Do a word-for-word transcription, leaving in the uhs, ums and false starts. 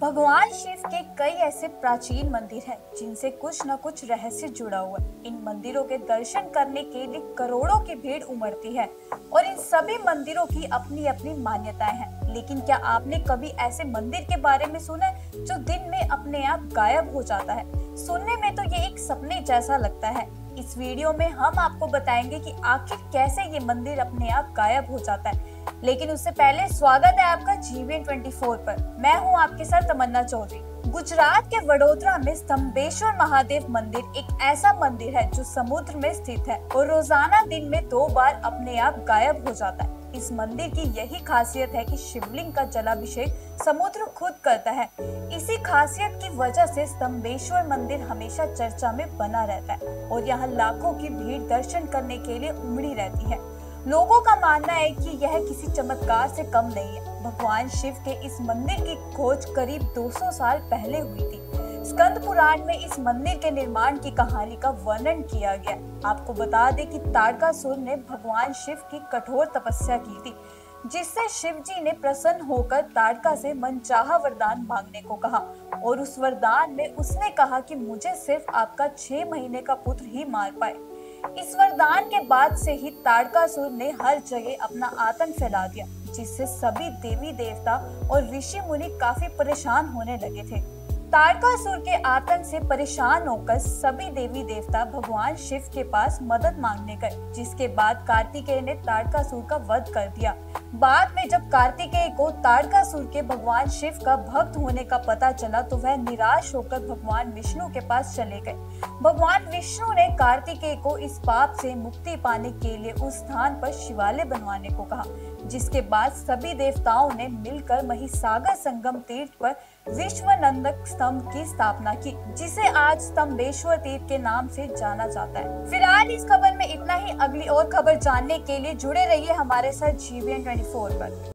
भगवान शिव के कई ऐसे प्राचीन मंदिर हैं जिनसे कुछ न कुछ रहस्य जुड़ा हुआ है। इन मंदिरों के दर्शन करने के लिए करोड़ों की भीड़ उमड़ती है और इन सभी मंदिरों की अपनी अपनी मान्यताएं हैं। लेकिन क्या आपने कभी ऐसे मंदिर के बारे में सुना है जो दिन में अपने आप गायब हो जाता है? सुनने में तो ये एक सपने जैसा लगता है। इस वीडियो में हम आपको बताएंगे कि आखिर कैसे ये मंदिर अपने आप गायब हो जाता है। लेकिन उससे पहले स्वागत है आपका जी वी एन चौबीस पर। मैं हूं आपके साथ तमन्ना चौधरी। गुजरात के वडोदरा में स्तंभेश्वर महादेव मंदिर एक ऐसा मंदिर है जो समुद्र में स्थित है और रोजाना दिन में दो बार अपने आप गायब हो जाता है। इस मंदिर की यही खासियत है कि शिवलिंग का जलाभिषेक समुद्र खुद करता है। इसी खासियत की वजह से स्तंभेश्वर मंदिर हमेशा चर्चा में बना रहता है और यहाँ लाखों की भीड़ दर्शन करने के लिए उमड़ी रहती है। लोगों का मानना है कि यह किसी चमत्कार से कम नहीं है। भगवान शिव के इस मंदिर की खोज करीब दो सौ साल पहले हुई थी। स्कंद पुराण में इस मंदिर के निर्माण की कहानी का वर्णन किया गया। आपको बता दें कि ताड़कासुर ने भगवान शिव की कठोर तपस्या की थी, जिससे शिव जी ने प्रसन्न होकर ताड़का से मनचाहा वरदान मांगने को कहा और उस वरदान में उसने कहा कि मुझे सिर्फ आपका छह महीने का पुत्र ही मार पाए। इस वरदान के बाद से ही ताड़कासुर ने हर जगह अपना आतंक फैला दिया, जिससे सभी देवी देवता और ऋषि मुनि काफी परेशान होने लगे थे। ताड़कासुर के आतंक से परेशान होकर सभी देवी देवता भगवान शिव के पास मदद मांगने गए, जिसके बाद कार्तिकेय ने ताड़कासुर का वध कर दिया। बाद में जब कार्तिकेय को ताड़कासुर के भगवान शिव का भक्त होने का पता चला तो वह निराश होकर भगवान विष्णु के पास चले गए। भगवान विष्णु ने कार्तिकेय को इस पाप से मुक्ति पाने के लिए उस स्थान पर शिवालय बनवाने को कहा, जिसके बाद सभी देवताओं ने मिलकर महिसागर संगम तीर्थ पर विश्वनंदक स्तंभ की स्थापना की, जिसे आज स्तंभेश्वर तीर्थ के नाम से जाना जाता है। फिलहाल इस खबर में इतना ही। अगली और खबर जानने के लिए जुड़े रहिए हमारे साथ जी वी एन चौबीस पर।